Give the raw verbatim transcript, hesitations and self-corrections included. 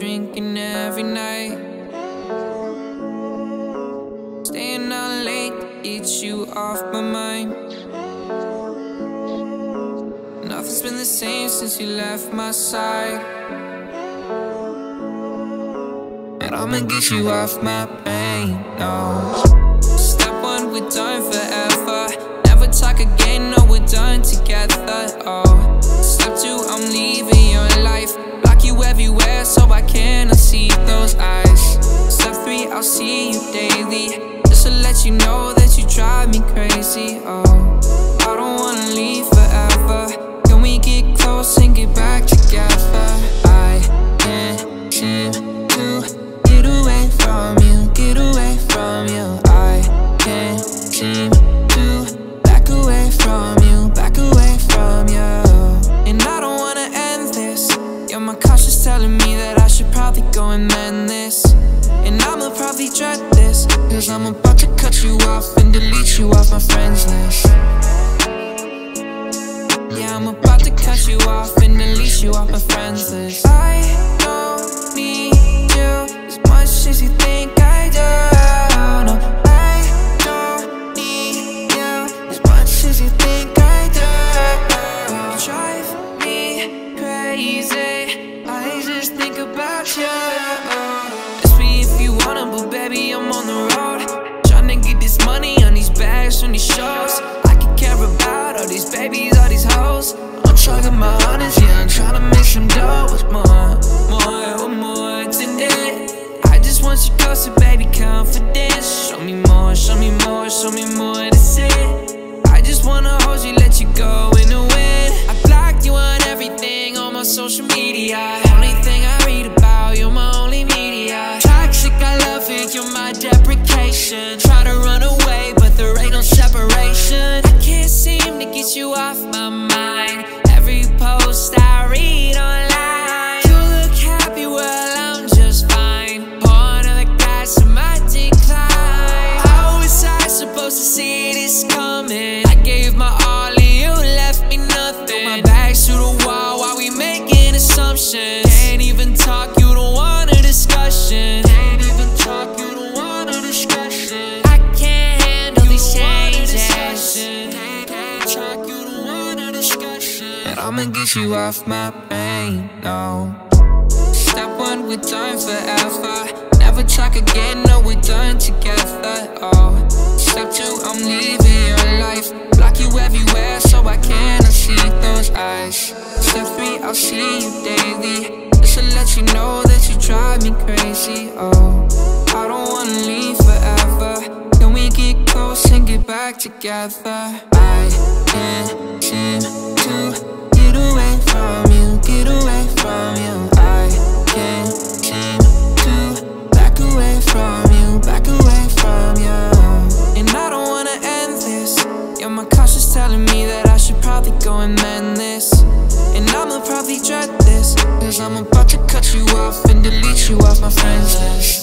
drinking every night, staying out late to get you off my mind. Nothing's been the same since you left my side, and I'ma get you off my pain, no. Step one, we're done forever. Never talk again, no, we're done together, oh. Step two, I'm leaving your life. Block you everywhere so I cannot see those eyes. Step three, I'll see you daily, just to let you know that you drive me crazy, oh. I don't wanna leave forever. Can we get close and get back together? I can't seem to get away from you, get away from you. I can't seem to back away from you, back away from you. And I don't wanna end this. Yeah, my conscience telling me that I should probably go and mend this, and I'ma probably dread this, cause I'm about to cut you off and delete you off my friends list. Yeah, I'm about to cut you off and delete you off my friends list. I don't need you as much as you think I do. No, I don't need you as much as you think I do. You drive me crazy, I just think about you. Ask me if you wanna, but baby, I'm on the road, tryna get this money on these bags from these shows. I can care about all these babies, all these hoes. I'm trying my honest, yeah, I'm tryna make some dough. What's more, more, what more tonight? I just want you closer, baby, confidence. Show me more, show me more, show me more, that's it. I just wanna hold you, let you go in the wind. I blocked you on everything on my social media. Only thing I read about, you're my only media. Toxic, I love it, you're my deprecation. Try to run away, but there ain't no separation. I can't seem to get you off my mind. Every post I read online, you look happy, well I'm just fine. One of the guys in my decline. How was I supposed to see this coming? I gave my all and you left me nothing. Throw my back to the wall while we making assumptions. Can't even talk, you don't want a discussion. Can't even talk, you don't want a discussion. I can't handle these changes. Can't talk, you don't want a discussion. And I'ma get you off my pain, no. Step one, we're done forever. Never talk again, no, we're done together, oh. Step two, I'm leaving your life. Block you everywhere so I cannot see those eyes. Step three, I'll see you daily, just to let you know that you drive me crazy, oh. I don't wanna leave forever. Can we get close and get back together? I can't seem to get away from you, get away from you. I can't seem to back away from you, back away from you. And I don't wanna end this. Yeah, my conscience telling me that I should probably go and mend this, and I'ma probably dread this, cause I'm about to cut you off and delete you off my friends list.